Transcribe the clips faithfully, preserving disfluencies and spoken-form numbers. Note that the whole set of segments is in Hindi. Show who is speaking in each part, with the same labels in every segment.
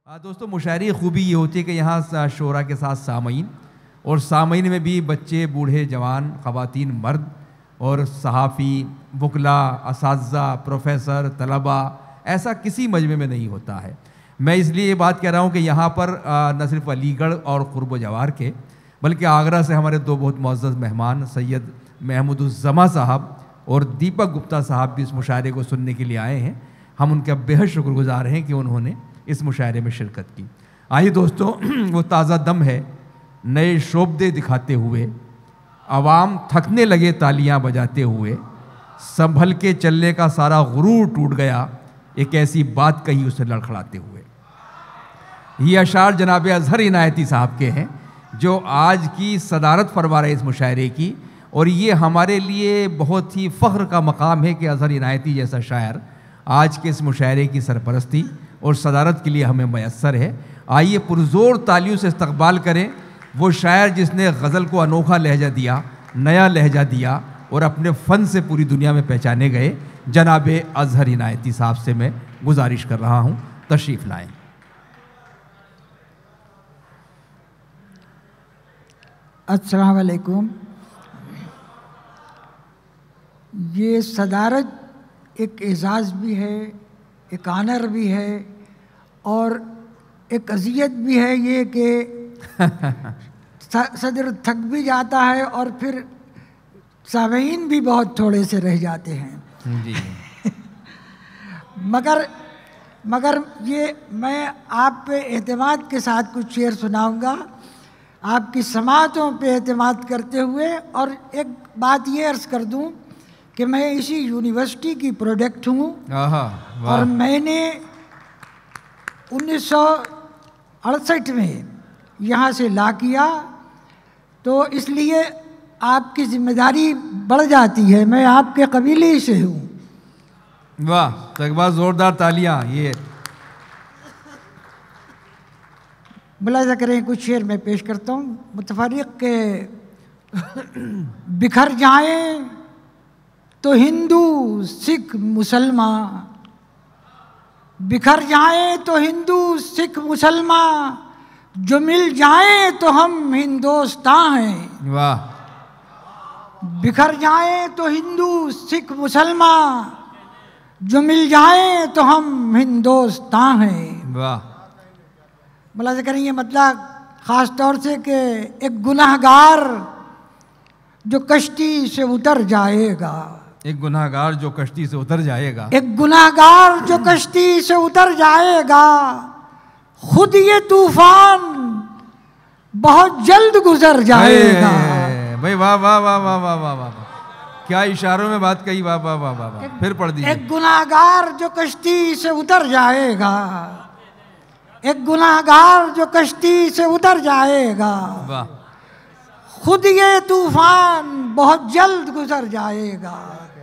Speaker 1: दोस्तों मुशायरे की खूबी ये होती है कि यहाँ शोरा के साथ सामईन, और सामईन में भी बच्चे, बूढ़े, जवान, ख़वातीन, मर्द और सहाफ़ी, वकला, असातिज़ा, प्रोफेसर, तलबा, ऐसा किसी मजमे में नहीं होता है। मैं इसलिए ये बात कह रहा हूँ कि यहाँ पर न सिर्फ अलीगढ़ और क़ुर्ब जवार के, बल्कि आगरा से हमारे दो बहुत मुअज़्ज़ज़ मेहमान सैयद महमूदुज़्ज़मा साहब और दीपक गुप्ता साहब भी इस मुशायरे को सुनने के लिए आए हैं। हम उनका बेहद शुक्रगुज़ार हैं कि उन्होंने इस मुशायरे में शिरकत की। आइए दोस्तों, वो ताज़ा दम है नए शोबदे दिखाते हुए, आवाम थकने लगे तालियां बजाते हुए, संभल के चलने का सारा गुरूर टूट गया, एक ऐसी बात कही उसे लड़खड़ाते हुए। ये अशार जनाब अज़हर इनायती साहब के हैं जो आज की सदारत फरमा रहे इस मुशायरे की, और ये हमारे लिए बहुत ही फ़ख्र का मकाम है कि अज़हर इनायती जैसा शायर आज के इस मुशायरे की सरपरस्ती और सदारत के लिए हमें मैसर है। आइए पुरज़ोर तालियों से इस्तक़बाल करें वो शायर जिसने गज़ल को अनोखा लहजा दिया, नया लहजा दिया और अपने फ़न से पूरी दुनिया में पहचाने गए। जनाब अज़हर इनायती साहब से मैं गुजारिश कर रहा हूँ, तशरीफ़ लाएँ।
Speaker 2: अस्सलाम वालेकुम। ये सदारत एक एज़ाज़ भी है, एक आनर भी है और एक अज़ियत भी है ये कि सदर थक भी जाता है और फिर सामीन भी बहुत थोड़े से रह जाते हैं
Speaker 1: जी।
Speaker 2: मगर मगर ये मैं आप पे एतमाद के साथ कुछ शेर सुनाऊंगा, आपकी समातों पे एतमाद करते हुए। और एक बात ये अर्ज़ कर दूं कि मैं इसी यूनिवर्सिटी की प्रोडक्ट हूँ और मैंने उन्नीस सौ अड़सठ में यहाँ से ला किया, तो इसलिए आपकी जिम्मेदारी बढ़ जाती है। मैं आपके कबीले से हूँ।
Speaker 1: वाह, तो एक बार ज़ोरदार तालियां। ये
Speaker 2: मुलाज़ा करें, कुछ शेर मैं पेश करता हूँ। मुतफर्रिक़ के बिखर जाएं तो हिंदू सिख मुसलमान, बिखर जाएं तो हिंदू सिख मुसलमान, जो मिल जाएं तो हम हिंदुस्तान हैं।
Speaker 1: वाह।
Speaker 2: बिखर जाएं तो हिंदू सिख मुसलमान, जो मिल जाएं तो हम हिंदुस्तान हैं।
Speaker 1: वाह।
Speaker 2: मुलाज़ा करेंगे मतलब ख़ास तौर से कि एक गुनाहगार जो कश्ती से उतर जाएगा,
Speaker 1: एक गुनाहगार जो कश्ती से उतर जाएगा,
Speaker 2: एक गुनाहगार जो कश्ती से उतर जाएगा, खुद ये तूफान बहुत जल्द गुजर जाएगा।
Speaker 1: भाई वाह वाह वाह वाह वाह वाह वाह, क्या इशारों में बात कही। वाह वाह वाह वाह, फिर पढ़ दीजिए।
Speaker 2: एक गुनाहगार जो कश्ती से उतर जाएगा, एक गुनाहगार जो कश्ती से उतर जाएगा,
Speaker 1: वाह,
Speaker 2: खुद ये तूफान बहुत जल्द गुजर जाएगा।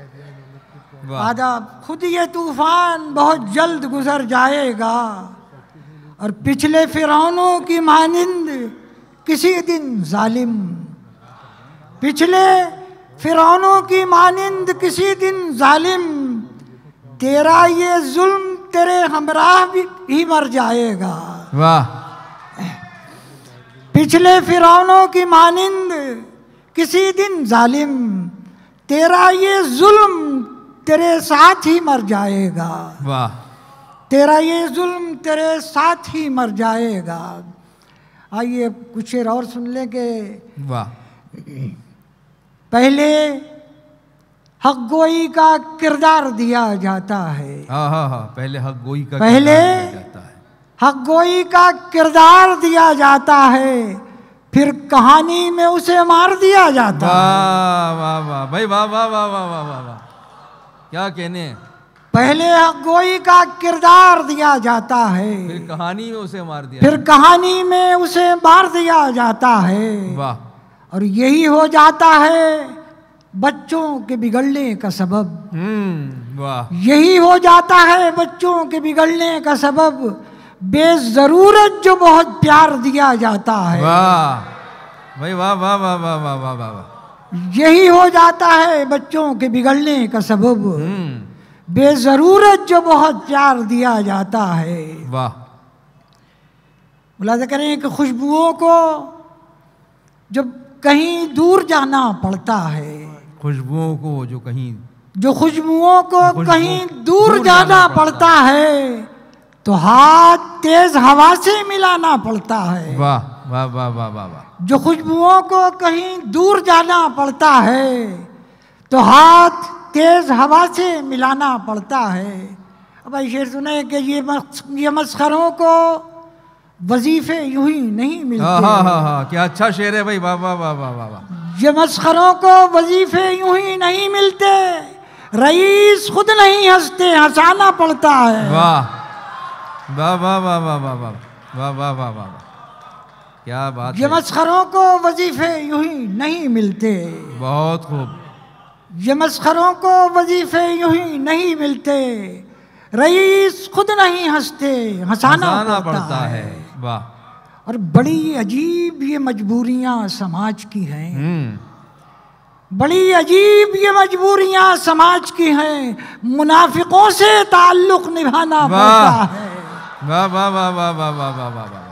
Speaker 2: आदाब, खुद ये तूफान बहुत जल्द गुजर जाएगा और पिछले फिरौनों की मानिंद किसी दिन जालिम, पिछले फिरौनों की मानिंद किसी दिन जालिम, तेरा ये जुल्म तेरे हमराह भी ही मर जाएगा।
Speaker 1: वाह।
Speaker 2: पिछले फिरौनों की मानिंद किसी दिन जालिम, तेरा ये जुल्म तेरे साथ ही मर जाएगा।
Speaker 1: वाह।
Speaker 2: तेरा ये जुल्म तेरे साथ ही मर जाएगा। आइए कुछ शेर और सुन लें कि
Speaker 1: वाह,
Speaker 2: पहले हक गोई का किरदार दिया जाता है।
Speaker 1: हाँ हाँ हाँ, पहले हक गोई का
Speaker 2: पहले
Speaker 1: जाता है,
Speaker 2: हक गोई का किरदार दिया जाता है, फिर कहानी में उसे मार दिया जाता है।
Speaker 1: वाह वाह वाह भाई, वाह वाह वाह वाह वाह वाह वाह, क्या कहने।
Speaker 2: पहले हक गोई का किरदार दिया जाता है,
Speaker 1: फिर कहानी में उसे मार दिया,
Speaker 2: फिर कहानी में उसे मार दिया जाता है।
Speaker 1: वाह।
Speaker 2: और यही हो जाता है बच्चों के बिगड़ने का सबब।
Speaker 1: हम्म, वाह।
Speaker 2: यही हो जाता है बच्चों के बिगड़ने का सबब, बेजरूरत जो बहुत प्यार दिया जाता है।
Speaker 1: वाह भाई, वाह वाह वाह वाह वाह वाह वाह,
Speaker 2: यही हो जाता है बच्चों के बिगड़ने का सबब, बेजरूरत जो बहुत प्यार दिया जाता है।
Speaker 1: वाह।
Speaker 2: मुलाज़ा करें कि खुशबुओं को जब कहीं दूर जाना पड़ता है,
Speaker 1: खुशबुओं को जो कहीं
Speaker 2: जो खुशबुओं को
Speaker 1: खुशबू,
Speaker 2: कहीं दूर,
Speaker 1: दूर
Speaker 2: जाना,
Speaker 1: जाना
Speaker 2: पड़ता है तो हाथ तेज हवा से मिलाना पड़ता है।
Speaker 1: वाह वाह वाह वाह वाह वाह।
Speaker 2: जो खुशबुओं को कहीं दूर जाना पड़ता है तो हाथ तेज हवा से मिलाना पड़ता है। अब भाई शेर सुने कि ये मस, ये मस्खरों को वजीफे यूं ही नहीं मिलते।
Speaker 1: हाँ हाँ हाँ हाँ, क्या अच्छा शेर है भाई, वाह वाह वाह वाह वाह वाह।
Speaker 2: ये मस्खरों को वजीफे यूं ही नहीं मिलते, रईस खुद नहीं हंसते, हंसाना पड़ता है।
Speaker 1: वाह वाह वाह वाह वाह वाह वाह वाह वाह वाह वाह, क्या बात
Speaker 2: ये
Speaker 1: है।
Speaker 2: मस्खरों को वजीफे यूं ही नहीं मिलते,
Speaker 1: बहुत खूब।
Speaker 2: ये मस्खरों को वजीफे यूं ही नहीं मिलते, रईस खुद नहीं हंसते, हंसाना
Speaker 1: हंसाना
Speaker 2: पड़ता,
Speaker 1: पड़ता
Speaker 2: है।
Speaker 1: है। वाह।
Speaker 2: और बड़ी अजीब ये मजबूरियां समाज की हैं,
Speaker 1: हम्म।
Speaker 2: बड़ी अजीब ये मजबूरियां समाज की हैं, मुनाफिकों से ताल्लुक निभाना पड़ता है।
Speaker 1: वाह वाह वाह वाह वाह वाह वाह वाह वाह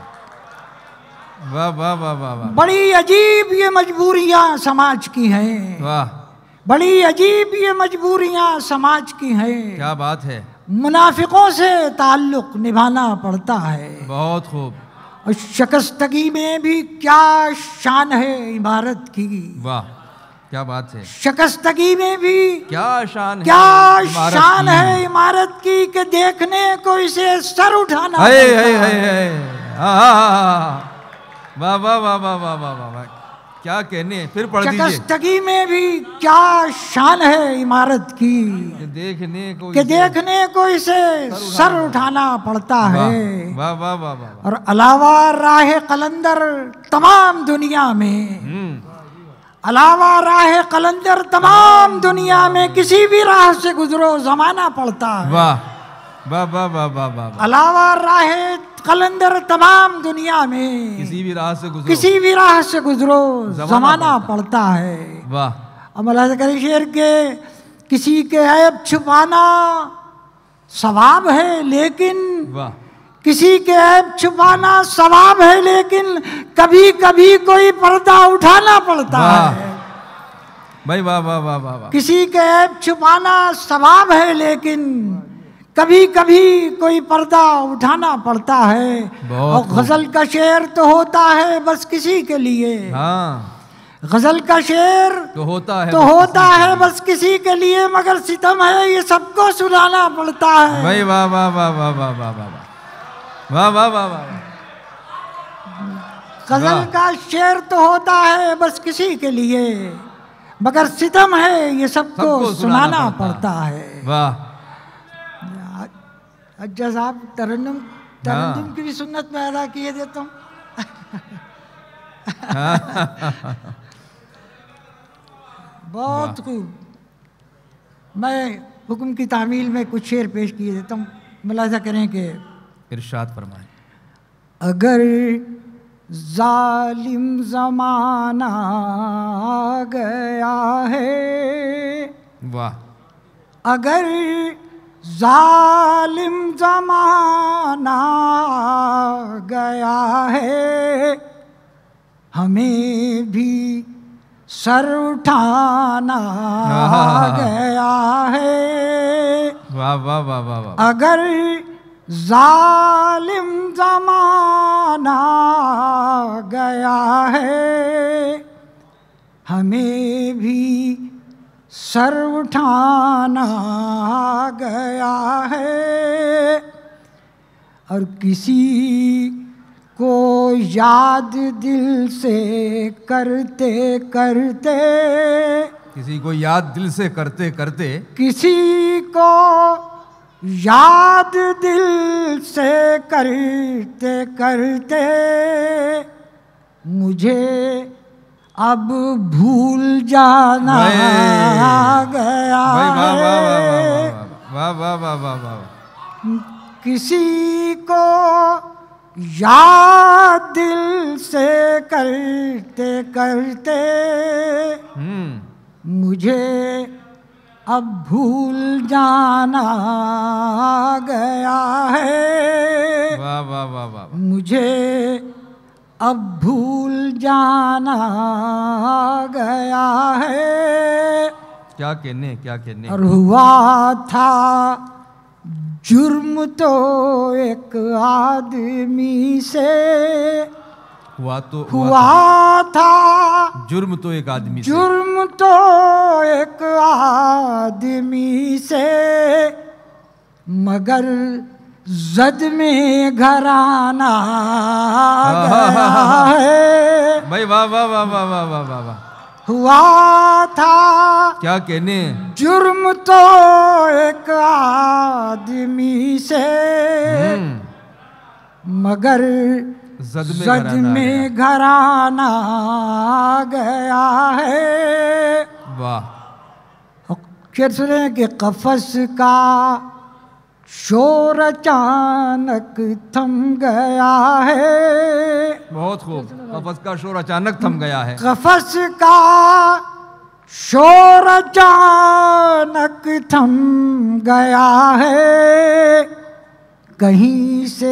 Speaker 1: वाह वाह वाह वाह वाह।
Speaker 2: बड़ी अजीब ये मजबूरियां समाज की हैं,
Speaker 1: वाह,
Speaker 2: बड़ी अजीब ये मजबूरियां समाज की हैं,
Speaker 1: क्या बात है।
Speaker 2: मुनाफिकों से ताल्लुक निभाना पड़ता है।
Speaker 1: बहुत खूब।
Speaker 2: और शिकस्तगी में भी क्या शान है इमारत की,
Speaker 1: वाह, क्या बात है।
Speaker 2: शिकस्तगी में भी
Speaker 1: क्या शान है,
Speaker 2: क्या
Speaker 1: इमारत
Speaker 2: शान
Speaker 1: की।
Speaker 2: है इमारत की कि देखने को इसे सर उठाना
Speaker 1: है
Speaker 2: पड़ता
Speaker 1: है है
Speaker 2: है।
Speaker 1: है। हाँ हाँ हाँ, वाह वाह वाह वाह वाह वाह वाह वाह, क्या कहने, फिर पढ़ दीजिए।
Speaker 2: शिकस्तगी में भी क्या शान है इमारत की
Speaker 1: कि देखने को
Speaker 2: कि
Speaker 1: इसे-
Speaker 2: देखने को इसे सर उठाना पड़ता है।
Speaker 1: वाह वाह वाह वाह वाह।
Speaker 2: और अलावा राह कलंदर तमाम दुनिया में,
Speaker 1: हम्म।
Speaker 2: अलावा राह कलंदर तमाम दुनिया में किसी भी राह से गुजरो जमाना पड़ता है।
Speaker 1: वाह वाह वाह वाह वाह वाह।
Speaker 2: अलावा राह कलंदर तमाम दुनिया में
Speaker 1: किसी भी राह से गुजरो,
Speaker 2: किसी भी राह से गुजरो
Speaker 1: जमाना
Speaker 2: जमाना पड़ता है।
Speaker 1: वाह।
Speaker 2: अब अल्लाह करीम शेर के किसी के ऐब छुपाना सवाब है, लेकिन
Speaker 1: वाह
Speaker 2: किसी के ऐब छुपाना सवाब है, लेकिन कभी कभी कोई पर्दा उठाना पड़ता
Speaker 1: वाह।
Speaker 2: है।
Speaker 1: भाई वाह वाह वाह वाह वाह।
Speaker 2: किसी के ऐब छुपाना सवाब है, लेकिन कभी कभी कोई पर्दा उठाना पड़ता है।
Speaker 1: बहुत
Speaker 2: और गजल का शेर तो होता है बस किसी के लिए,
Speaker 1: हाँ,
Speaker 2: गजल का शेर
Speaker 1: तो होता है
Speaker 2: तो
Speaker 1: बस
Speaker 2: होता
Speaker 1: किसी
Speaker 2: है
Speaker 1: के
Speaker 2: बस किसी के लिए, मगर सितम है ये सबको सुनाना पड़ता
Speaker 1: लिए।
Speaker 2: है।
Speaker 1: भाई वाह वाह वाह वाह वाह वाह वाह वाह वाह वाह वाह।
Speaker 2: गजल
Speaker 1: वाह।
Speaker 2: का शेर तो होता है बस किसी के लिए, मगर सितम है ये सबको
Speaker 1: सबको
Speaker 2: सुनाना
Speaker 1: सुनाना
Speaker 2: पड़ता है।
Speaker 1: वाह।
Speaker 2: अज्जा साहब तरन्नुम तरन्नुम की भी सुन्नत में अदा किए देता हूँ। बहुत खूब। मैं हुक्म की तामील में कुछ शेर पेश किए देता हूँ, मुलाजा करें कि
Speaker 1: इरशाद फरमाएं।
Speaker 2: अगर जालिम जमाना आ गया है,
Speaker 1: वाह।
Speaker 2: अगर जालिम जमाना आ गया है, हमें भी सर उठाना आ गया है।
Speaker 1: वाह वाह वाह वाह वाह।
Speaker 2: अगर जालिम जमाना आ गया है, हमें भी सर उठाना आ गया है। और किसी को याद दिल से करते करते,
Speaker 1: किसी को याद दिल से करते करते,
Speaker 2: किसी को याद दिल से करते करते, मुझे अब भूल जाना आ गया
Speaker 1: भाई वाह वाह वाह
Speaker 2: है।
Speaker 1: वाह वाह वाह वाह वाह वाह।
Speaker 2: किसी को याद दिल से करते करते,
Speaker 1: हम्म।
Speaker 2: मुझे अब भूल जाना गया है।
Speaker 1: वाह वाह वाह वाह।
Speaker 2: मुझे अब भूल जाना गया है।
Speaker 1: क्या कहने क्या कहने।
Speaker 2: और हुआ था जुर्म तो एक आदमी से,
Speaker 1: हुआ तो
Speaker 2: हुआ था
Speaker 1: जुर्म तो एक आदमी से,
Speaker 2: जुर्म तो एक आदमी से, मगर जद में घराना गया है।
Speaker 1: भाई वाह वाह वाह वाह वाह वाह वाह वाह।
Speaker 2: हुआ था
Speaker 1: क्या कहने।
Speaker 2: जुर्म तो एक आदमी से, मगर
Speaker 1: जद में
Speaker 2: जद
Speaker 1: घराना
Speaker 2: में घराना गया है।
Speaker 1: वाह।
Speaker 2: फिर सुने कि कफस का शोर अचानक थम गया है।
Speaker 1: बहुत खूब। कफस का शोर अचानक थम गया है।
Speaker 2: कफस का शोर अचानक थम गया है। कहीं से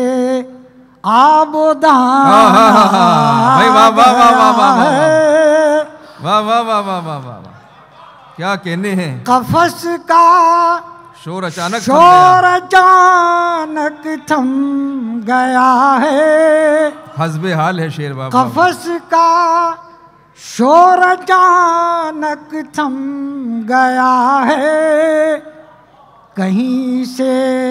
Speaker 2: आबोदाना
Speaker 1: भाई वाह वाह वाह वाह वाह
Speaker 2: है।
Speaker 1: वाह वाह वाह वाह वाह वाह वाह। क्या कहने हैं।
Speaker 2: कफस का
Speaker 1: शोर अचानक थम
Speaker 2: शोर
Speaker 1: गया।
Speaker 2: अचानक थम गया है।
Speaker 1: हस्बे हाल है शेर बाबा।
Speaker 2: कफस का शोर अचानक थम गया है। कहीं से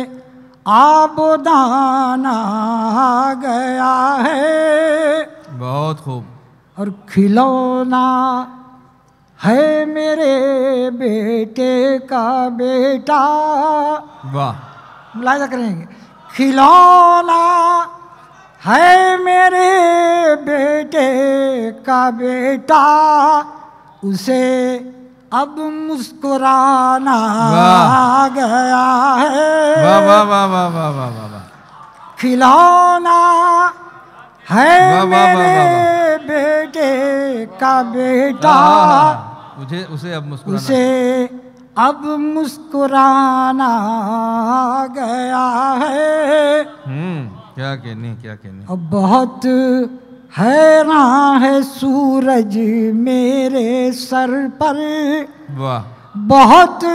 Speaker 2: आबोदाना गया है।
Speaker 1: बहुत खूब।
Speaker 2: और खिलौना है मेरे बेटे का बेटा।
Speaker 1: वाह।
Speaker 2: मुलाहिजा करेंगे। खिलौना है मेरे बेटे का बेटा, उसे अब मुस्कुराना गया है।
Speaker 1: वाह वाह वाह वाह वाह वाह वाह वाह।
Speaker 2: खिलौना है
Speaker 1: वाह, वाह, वाह,
Speaker 2: मेरे
Speaker 1: वाह,
Speaker 2: बेटे का बेटा,
Speaker 1: मुझे उसे अब मुस्कुराना
Speaker 2: उसे अब मुस्कुराना गया है।
Speaker 1: हम्म क्या कहने क्या कहने।
Speaker 2: अब बहुत हैरान है सूरज मेरे सर पर।
Speaker 1: वाह।
Speaker 2: बहुत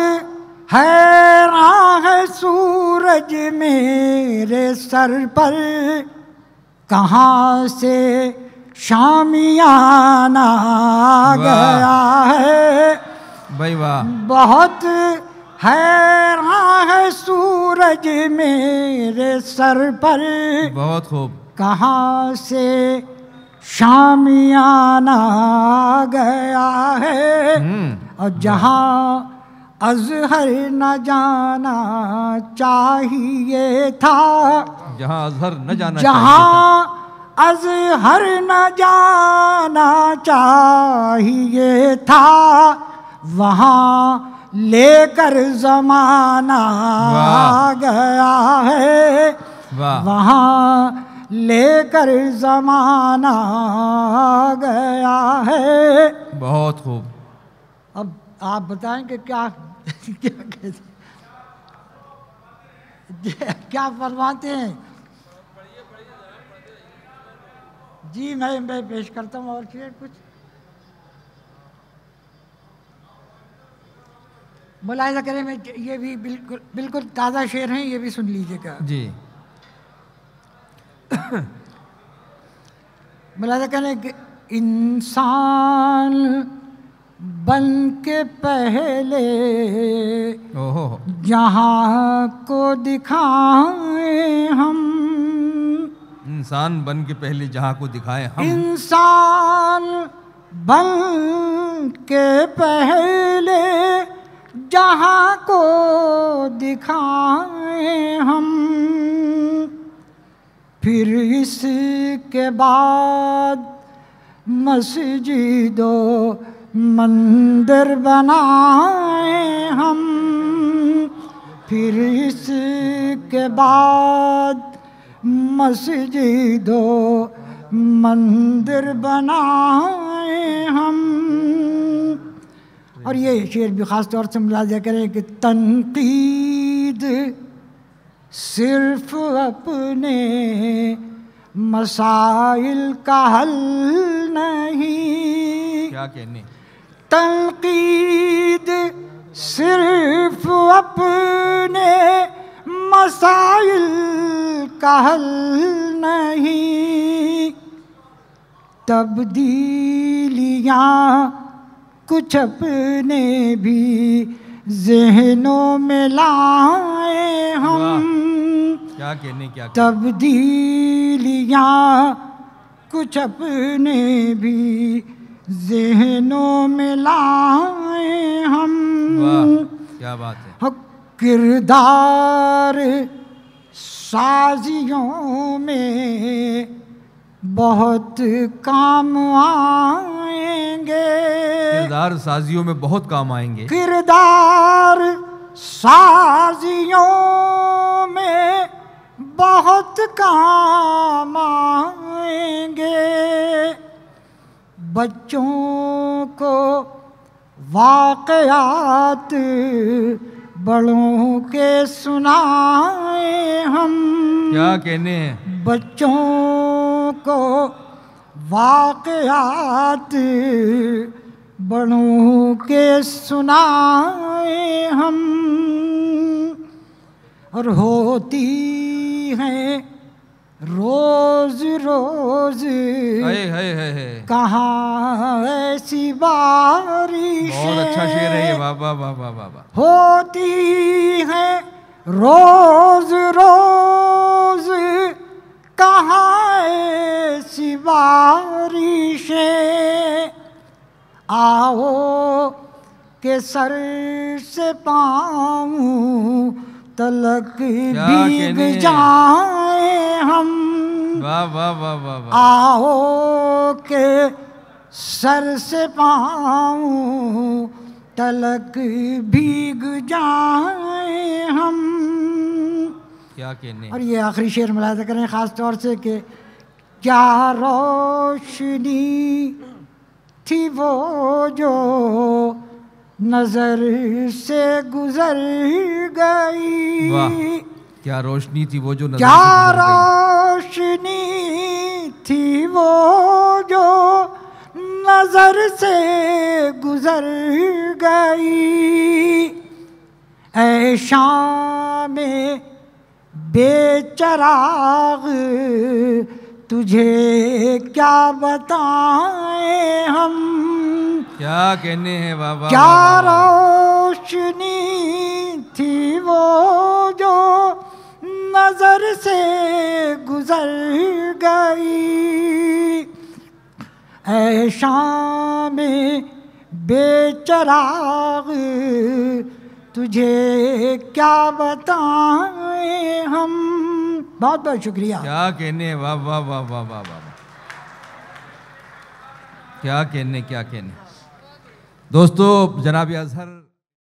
Speaker 2: हैरान है सूरज मेरे सर पर। कहाँ से शामियाना गया है।
Speaker 1: भाई वाह।
Speaker 2: बहुत हैरान है सूरज मेरे सर पर।
Speaker 1: बहुत खूब।
Speaker 2: कहाँ से शामियाना गया है। और जहाँ अजहर न जाना चाहिए था,
Speaker 1: जहाँ अजहर न जाना
Speaker 2: जहाँ अजहर न जाना चाहिए था, वहाँ लेकर जमाना गया है। वहाँ लेकर जमाना गया है।
Speaker 1: बहुत खूब।
Speaker 2: अब आप बताएं कि क्या क्या कहते क्या फरमाते हैं। जी मैं मैं पेश करता हूँ। और शेर कुछ मुलाहिजा करें। मैं ये भी बिल्कुल बिल्कुल ताज़ा शेर हैं, ये भी सुन लीजिएगा
Speaker 1: जी।
Speaker 2: मुलाहिजा करें कि इंसान बन के पहले
Speaker 1: ओहो
Speaker 2: जहाँ को दिखाएं हम।
Speaker 1: इंसान बन के पहले जहाँ को दिखाए हम।
Speaker 2: इंसान बन के पहले जहाँ को दिखाएं हम। फिर इसके बाद मस्जिदों मंदिर बनाए हम। फिर इसके बाद मस्जिदों मंदिर बनाए हम। और ये शेर भी ख़ास तौर से मुलाज़ा करें कि तनकीद सिर्फ अपने मसाइल का हल नहीं।
Speaker 1: क्या कहने,
Speaker 2: तनकीद सिर्फ अपने मसाइल का हल नहीं, तब्दीलियाँ कुछ अपने भी ज़हनों में लाए हम।
Speaker 1: क्या कहने, क्या
Speaker 2: तब्दीलियाँ कुछ अपने भी ज़हनों में लाए हम।
Speaker 1: वाह, क्या बात है।
Speaker 2: किरदार साजियों में बहुत काम आएंगे,
Speaker 1: किरदार साजियों में बहुत काम आएंगे।
Speaker 2: किरदार साजियों में बहुत काम आएंगे, बच्चों को वाक़यात बड़ों के सुनाए हम।
Speaker 1: क्या कहने हैं,
Speaker 2: बच्चों को वाक़यात बड़ों के सुनाए हम। और होती हैं रोज रोज
Speaker 1: है है है है
Speaker 2: कहाँ ऐसी बारिश,
Speaker 1: बहुत अच्छा शेर है ये, वाह वाह वाह वाह वाह।
Speaker 2: होती है रोज रोज कहाँ ऐसी बारिशें, आओ के सर से पाँव तलक भीग जाए हम।
Speaker 1: वाह वाह वाह वाह वाह।
Speaker 2: आओ के सर से पाँव तलक भीग जाए हम।
Speaker 1: क्या कहने।
Speaker 2: और ये आखिरी शेर मुलाहिज़ा करें ख़ास तौर से कि क्या रोशनी थी वो जो नजर से गुजर गई।
Speaker 1: वाह, क्या रोशनी थी वो जो नजर
Speaker 2: क्या
Speaker 1: से गुजर
Speaker 2: रोशनी थी वो जो नजर से गुजर गई। ऐ शाम बेचराग तुझे क्या बताएं हम।
Speaker 1: क्या कहने हैं, वाह वाह।
Speaker 2: क्या रोशनी थी वो जो नजर से गुजर गई। ऐ शाम बेचराग तुझे क्या बताएं हम। बहुत बहुत शुक्रिया।
Speaker 1: क्या कहने, वाह वाह वाह वाह वाह वाह। क्या कहने, क्या कहने। दोस्तों, जनाब अजहर